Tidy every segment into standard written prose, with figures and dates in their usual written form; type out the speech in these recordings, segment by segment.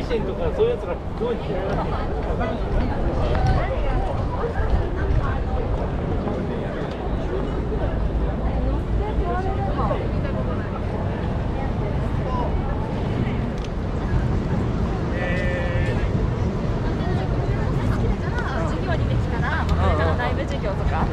維新とかそういうやつがすごい嫌いなんで。 授業にできたら、これからライブ授業とか。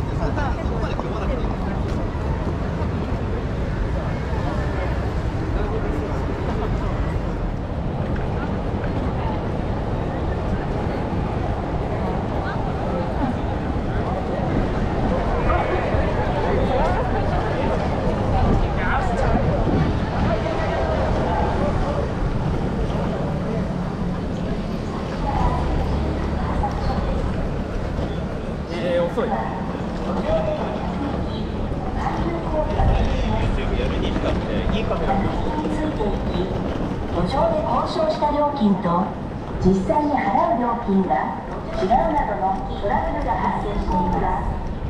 遅い。いいカメラ。 路上で交渉した料金と実際に払う料金が違うなどのトラブルが発生しています。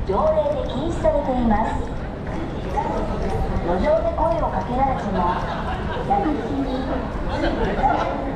条例で禁止されています。路上で声をかけられても、客室に